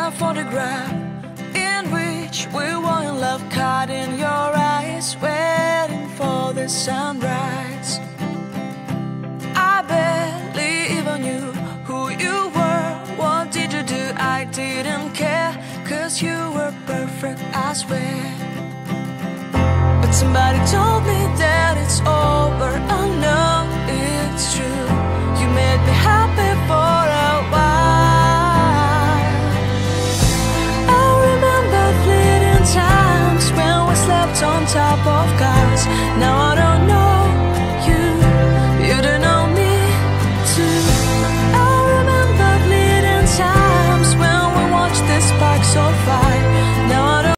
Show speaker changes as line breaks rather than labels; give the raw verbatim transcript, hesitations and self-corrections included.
a photograph in which we were in love, caught in your eyes, waiting for the sunrise. I barely even knew who you were. What did you do? I didn't care, 'cause you were perfect, I swear. But somebody told me that it's over. I know it's true. You made me happy for a while. I remember fleeting times when we slept on top of